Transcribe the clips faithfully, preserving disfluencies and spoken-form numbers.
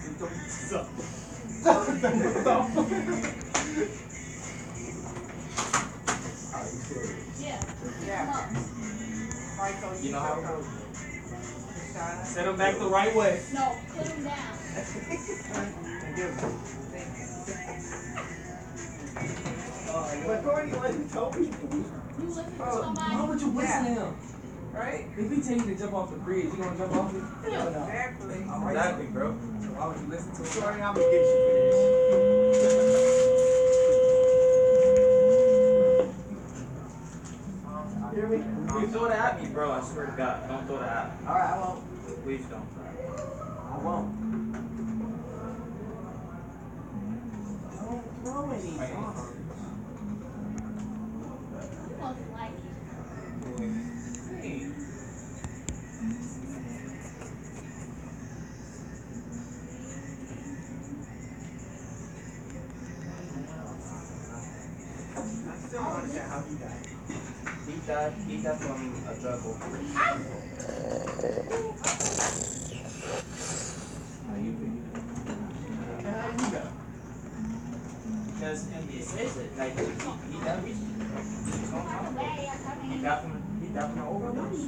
Yeah. Yeah. You know how it goes. Set them back the right way. No, put them down. But Corey, what you told me? You listen to Oh, somebody. Why would you whistle Yeah. him? Right? If he tell you to jump off the bridge, you gonna jump off it? Hell no. Exactly. Exactly, bro. So why would you listen to him? Corey, I'm gonna get you for this. Hear me? You throw that at me, bro. I swear to God. Don't throw that at me. Alright, I won't. Please don't. I won't. Don't throw any. You must like it. Hey. I still don't understand how he died. He died, he died from a drug overdose. How you feel? How you die? Because it says it, like, he, he died recently. He died from, he died from an overdose.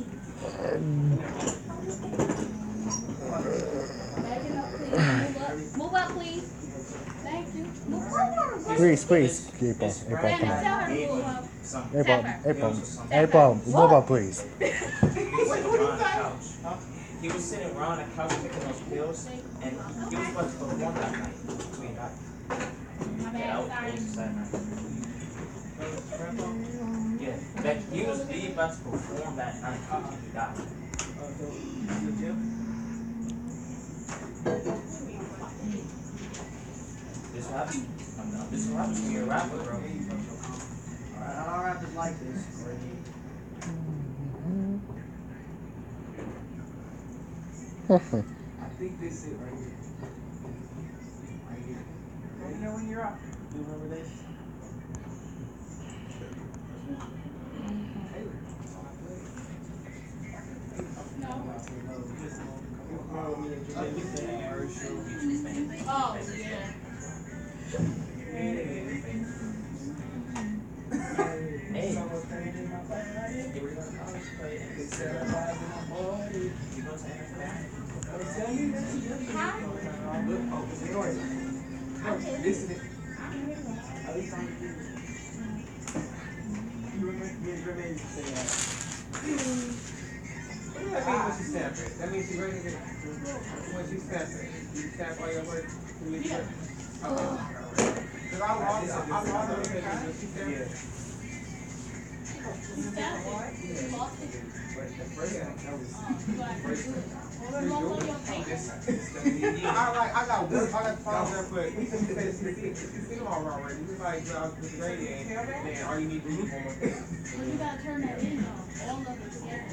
Backing up, please. Move up. Move up, please. Thank you. Move forward. Please, please, April, His April, friend come Tell on. her to gave move him up. something. April, Pepper. April, It was some- April, move up, please. He was sitting around the couch. He was sitting around the couch taking those pills, and he was about to perform that night. We died. My Yeah, that was, bad, that was a sorry. sad night. Yeah, like he was he about to perform that night and he died. This happens. This happens when you're a rapper, bro. Alright, all rappers like this. I think this is right here. Right here. Let me know when you're up. You remember this? Oh, yeah. Listen it. You remember me and Jermaine used to say that. What does that mean when she stamps it? That means she ready to get when she stamps it. You stamp all your work. Yeah. Because I lost, I lost her when she stamped it. You found it. You lost it. But the first time, that was Oh, you got it. first time. Well, then what's on your paper? I like, I got one, I got five there, but we can say, she see them all wrong, right? He was like, well, I was with the lady, and man, all you need to do is one more thing. Well, you gotta turn that in though. All of it together.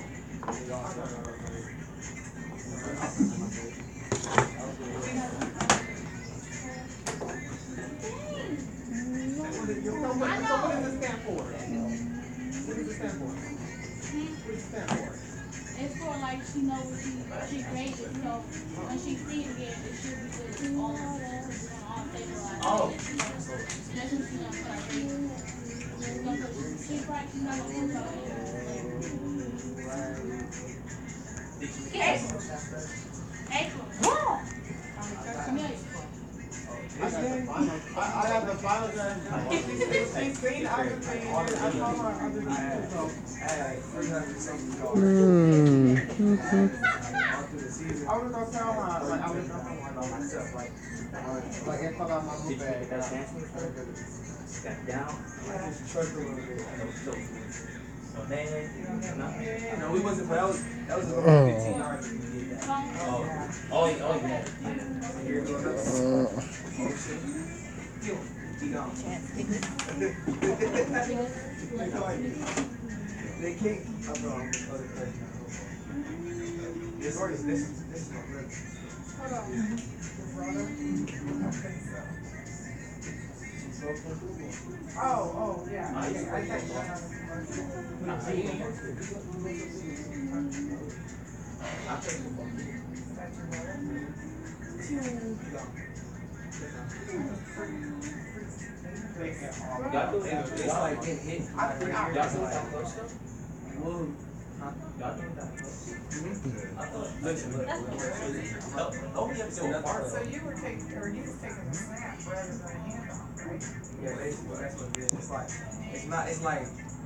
So what is the stamp for? What is the stamp for? What is the stamp for? It's for like she knows what she she created, so when she see it again, it should be good. All of it, it's gonna all stabilize. Oh. That's what she's gonna start reading. She's gonna put, she's right, she's not gonna put her in. April. Come here. I have the final judge. She's seen other things. I told her other things. So, Hmm. I was gonna tell her, like, I was gonna tell her about myself, like, like, if I got my book bag, That dance got down. I just trust a little bit. So then, nothing. No, we wasn't, but that was, that was a little Oh. fifteen hours when we did that. Oh, oh, yeah, oh, yeah. Yeah. Here goes another. Uh, Oh, shit. Yo, he gone. They can't. I'm wrong. This is this is this is my brother. Hold on. Oh, oh, yeah. I think I think. I think Y'all do it. It's like it hit. I think I Y'all do it that close though? Whoa. Y'all do it that close? I thought. Listen, look. Don't don't be upset with Mark. So you were taking, or you was taking a snap rather than a handoff, right? Yeah, basically that's what it is. It's like it's not. It's like